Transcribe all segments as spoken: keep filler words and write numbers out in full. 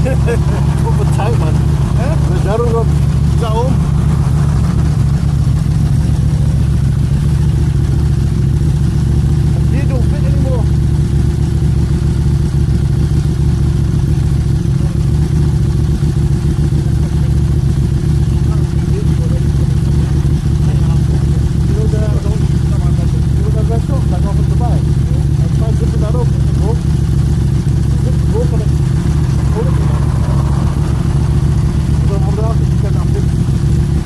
What the tank, man? Huh? Where's Jahirul gone? Is that home? The gear don't fit anymore. You know the, you know the red shop that offers to buy? I tried zipping that up and it broke. It broke on it. Hold it, man. So I'm gonna have to get that fixed.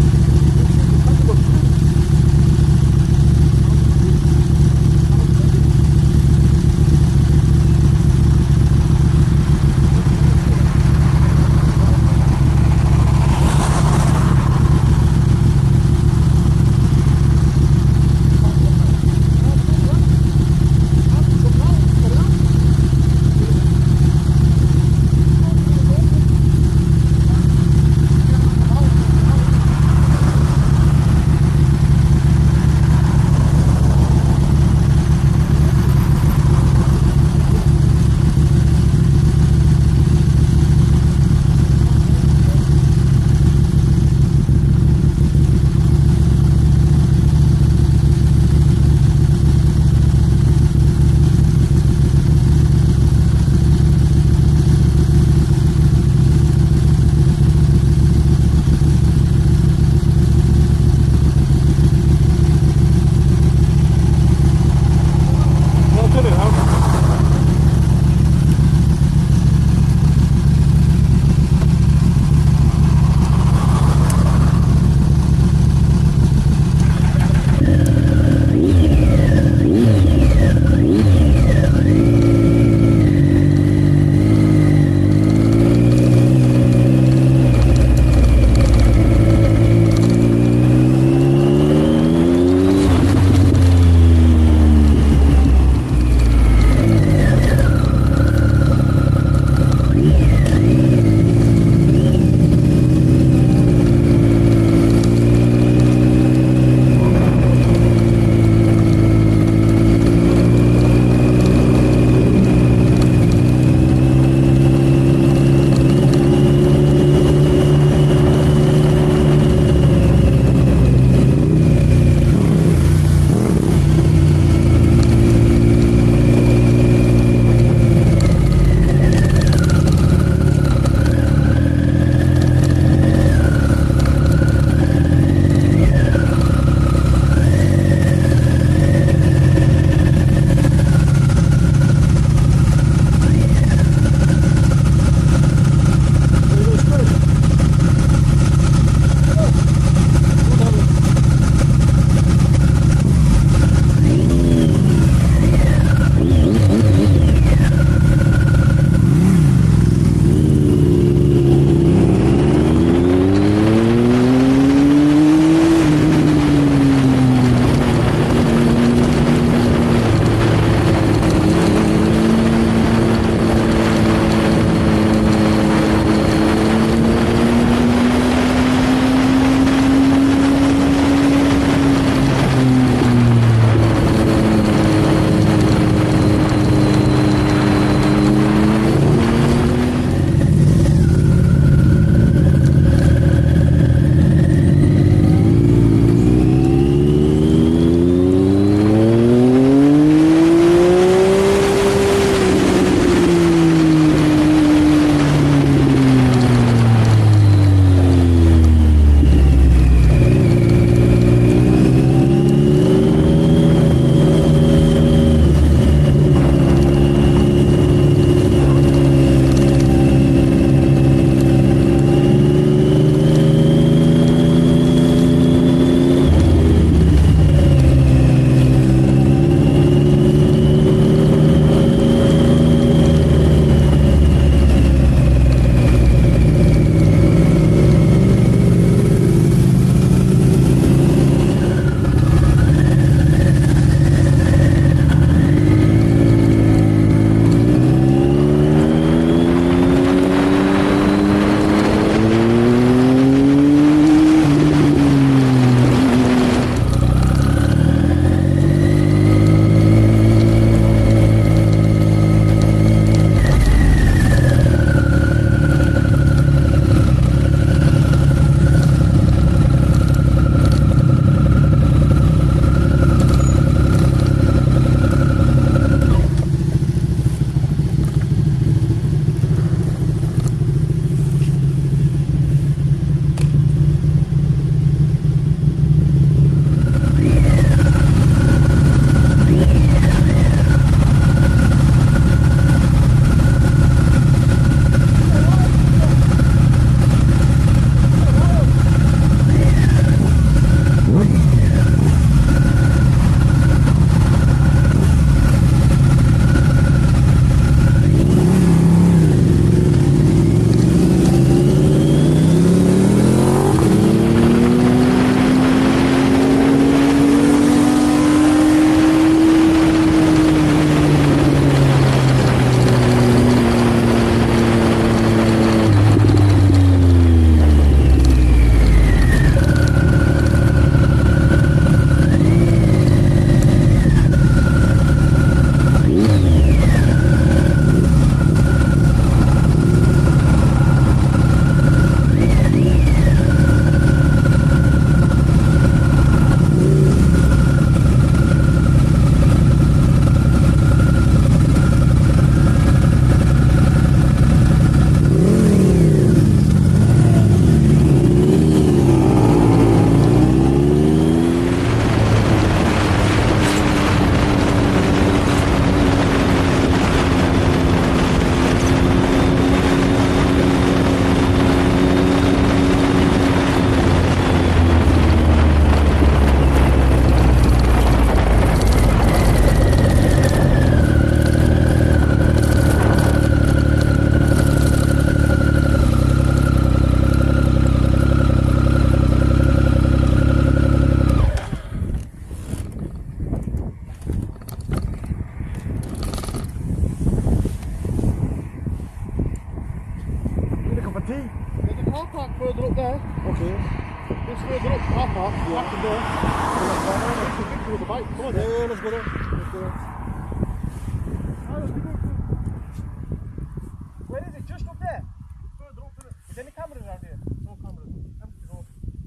car park further up there. Okay. This further up car park, Yeah. back in there. So let's go there. Let's go through the bike. Come on, Yeah, then. yeah, let's go there. Let's go there. Ah, let's go. Where is it? Just up there? Further up, innit? Is there any cameras around here? No cameras. Empty road.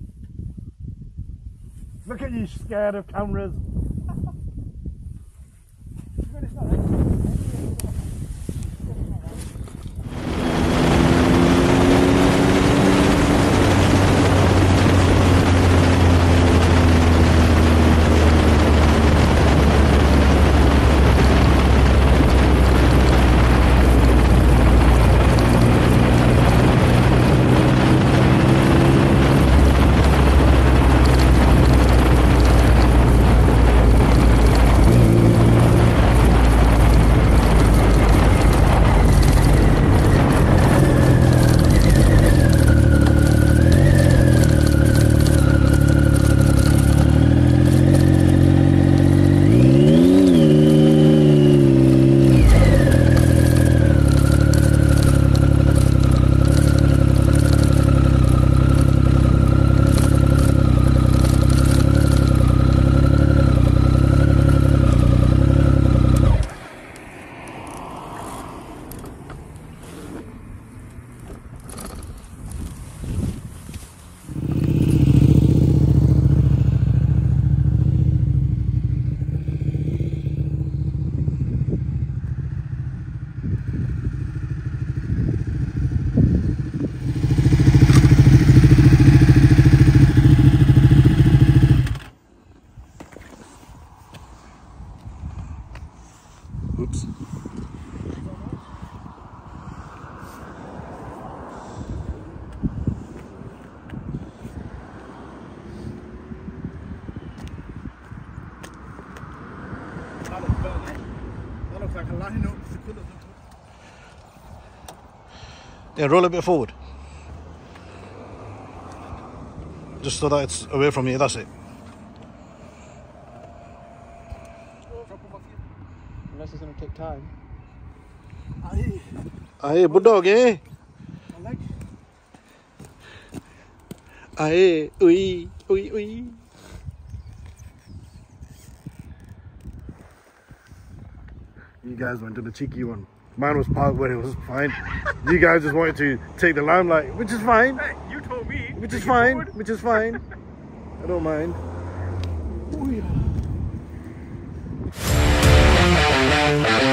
Look at you, scared of cameras. It's not right. Oops. That looks better. That looks like a line up. The colours look good. Yeah, roll a bit forward. Just so that it's away from you, that's it. Unless it's going to take time. Aye. Aye, bulldog, eh? My leg. Aye, ui, ui, ui. You guys went to the cheeky one. Mine was parked where it was fine. You guys just wanted to take the limelight, which is fine. Hey, you told me. Which is fine, which is fine. I don't mind. Oh, yeah.